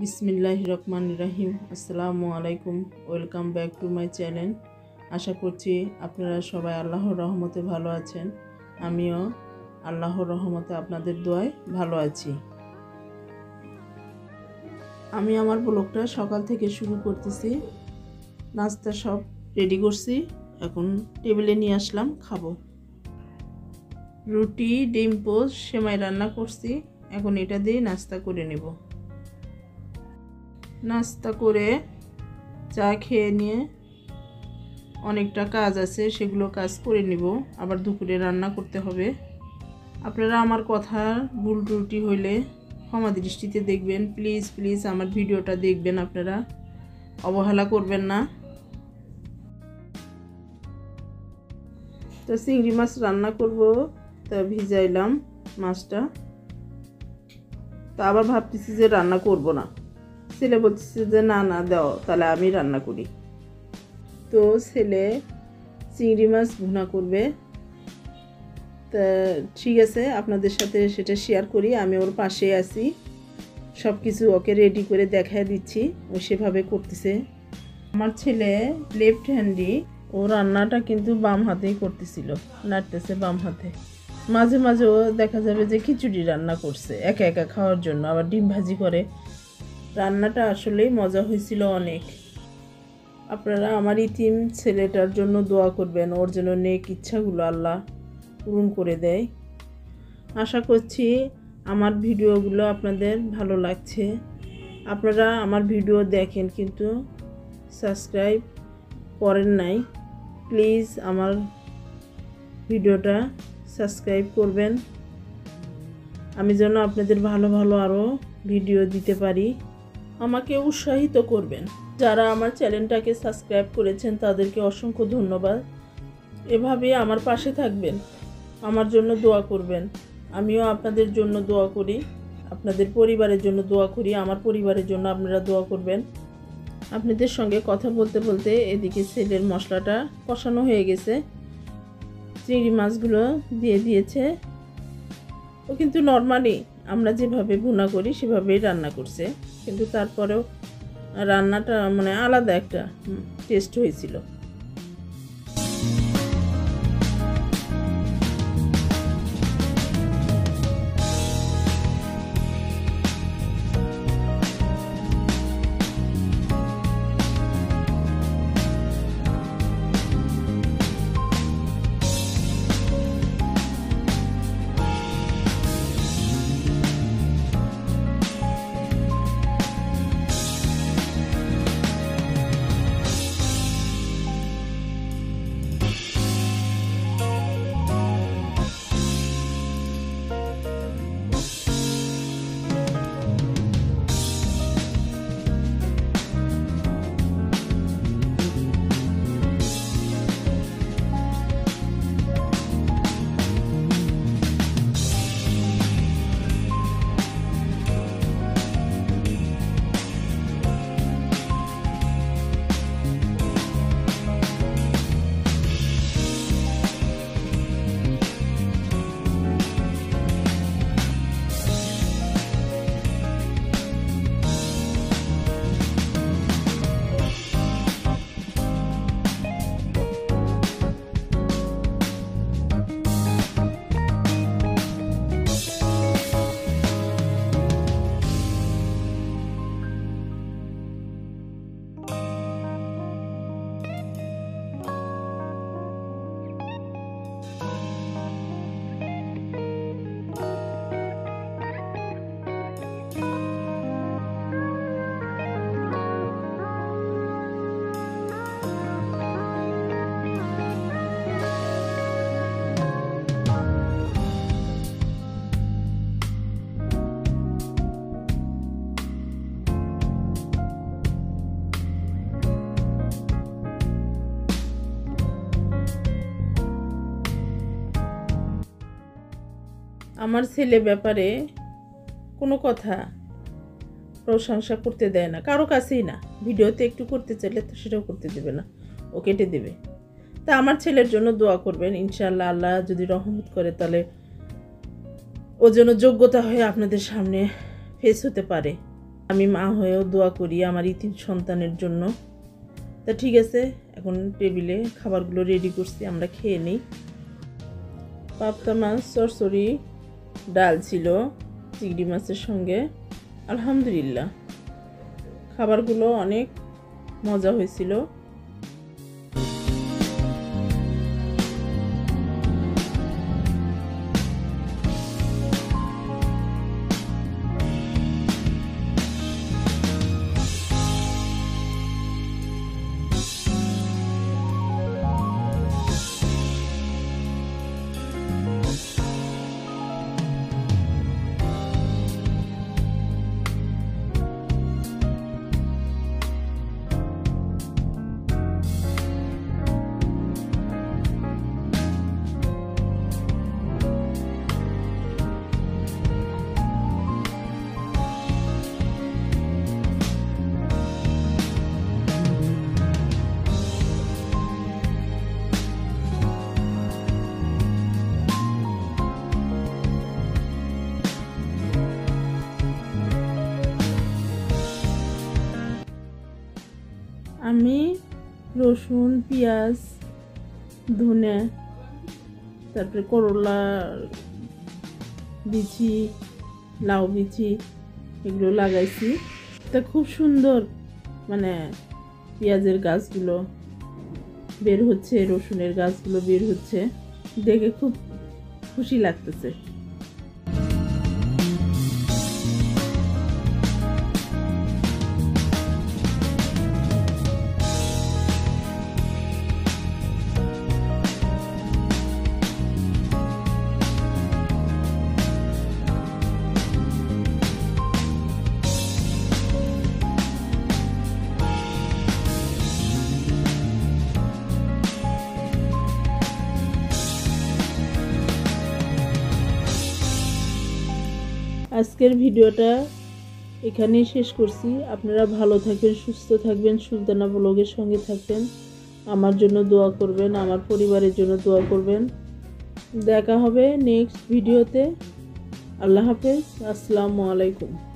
বিসমিল্লাহির রহমানির রহিম। আসসালামু আলাইকুম, welcome back to my channel. আশা করছি আপনারা সবাই আল্লাহর রহমতে ভালো আছেন। আমিও আল্লাহর রহমতে আপনাদের দোয়ায় ভালো আছি। আমি আমার ব্লগটা সকাল থেকে শুরু করতেছি। নাস্তা সব রেডি করছি, এখন টেবিলে নিয়ে আসলাম, খাবো। রুটি, ডিম পোস্ট, সেমাই রান্না করছি, এখন এটা দিয়ে নাস্তা করে নেব। নাস্তা করে চা খেয়ে নিয়ে অনেকটা কাজ আছে, সেগুলো কাজ করে নিব। আবার দুপুরে রান্না করতে হবে। আপনারা আমার কথা ভুল ত্রুটি হইলে ক্ষমা দৃষ্টিতে দেখবেন। প্লিজ প্লিজ আমার ভিডিওটা দেখবেন, আপনারা অবহেলা করবেন না। তো চিংড়ি মাছ রান্না করব, তা ভিজাইলাম মাছটা। তা আবার ভাবতেছি যে রান্না করব না। ছেলে বলতেছে যে না না দাও, তাহলে আমি রান্না করি। তো ছেলে চিংড়ি মাছ ভুনা করবে। তা ঠিক আছে, আপনাদের সাথে সেটা শেয়ার করি। আমি ওর পাশে আছি, সব কিছু ওকে রেডি করে দেখায় দিচ্ছি, ও সেভাবে করতেছে। আমার ছেলে লেফট হ্যান্ডি, ও রান্নাটা কিন্তু বাম হাতেই করতেছিল, নাড়তেছে বাম হাতে। মাঝে মাঝে ও দেখা যাবে যে খিচুড়ি রান্না করছে একা একা খাওয়ার জন্য, আবার ডিম ভাজি করে। রান্নাটা আসলেই মজা হয়েছিল অনেক। আপনারা আমার ইতিম ছেলেটার জন্য দোয়া করবেন, ওর জন্য নেক ইচ্ছাগুলো আল্লাহ পূরণ করে দেয়। আশা করছি আমার ভিডিওগুলো আপনাদের ভালো লাগছে। আপনারা আমার ভিডিও দেখেন কিন্তু সাবস্ক্রাইব করেন নাই, প্লিজ আমার ভিডিওটা সাবস্ক্রাইব করবেন, আমি যেন আপনাদের ভালো ভালো আরও ভিডিও দিতে পারি। আমাকে উৎসাহিত করবেন। যারা আমার চ্যানেলটাকে সাবস্ক্রাইব করেছেন তাদেরকে অসংখ্য ধন্যবাদ। এভাবে আমার পাশে থাকবেন, আমার জন্য দোয়া করবেন। আমিও আপনাদের জন্য দোয়া করি, আপনাদের পরিবারের জন্য দোয়া করি, আমার পরিবারের জন্য আপনারা দোয়া করবেন। আপনাদের সঙ্গে কথা বলতে বলতে এদিকে ছেলের মশলাটা কষানো হয়ে গেছে, চিংড়ি মাছগুলো দিয়ে দিয়েছে। ও কিন্তু নর্মালি আমরা যেভাবে ভুনা করি সেভাবেই রান্না করছে, কিন্তু তারপরেও রান্নাটা মানে আলাদা একটা টেস্ট হয়েছিল। আমার ছেলে ব্যাপারে কোনো কথা প্রশংসা করতে দেয় না, কারো কাছেই না। ভিডিওতে একটু করতে চাইলে তো সেটাও করতে দেবে না, ও কেটে দেবে। তা আমার ছেলের জন্য দোয়া করবেন, ইনশাআল্লাহ আল্লাহ যদি রহমত করে তাহলে ও যেন যোগ্যতা হয়ে আপনাদের সামনে ফেস হতে পারে। আমি মা হয়েও দোয়া করি আমার ইতিম সন্তানের জন্য। তা ঠিক আছে, এখন টেবিলে খাবারগুলো রেডি করছি, আমরা খেয়ে নিই। পাবদা মাছ চচ্চড়ি, ডাল ছিল চিংড়ি মাছের সঙ্গে। আলহামদুলিল্লাহ, খাবারগুলো অনেক মজা হয়েছিল। আমি রসুন, পেঁয়াজ, ধনে, তারপরে করলা বিচি, লাউ বিচি এগুলো লাগাইছি। তা খুব সুন্দর মানে পেঁয়াজের গাছগুলো বের হচ্ছে, রসুনের গাছগুলো বের হচ্ছে, দেখে খুব খুশি লাগতেছে। আজকের ভিডিওটা এখানেই শেষ করছি। আপনারা ভালো থাকবেন, সুস্থ থাকবেন, সুলতানা ব্লগের সঙ্গে থাকবেন। আমার জন্য দোয়া করবেন, আমার পরিবারের জন্য দোয়া করবেন। দেখা হবে নেক্সট ভিডিওতে। আল্লাহ হাফেজ, আসসালামু আলাইকুম।